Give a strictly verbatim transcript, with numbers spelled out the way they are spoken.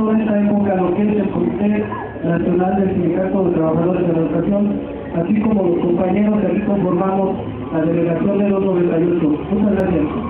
toda esta época lo que es el Comité Nacional del Sindicato de Trabajadores de la Educación, así como los compañeros que aquí conformamos la delegación de los noventa y ocho. Muchas gracias.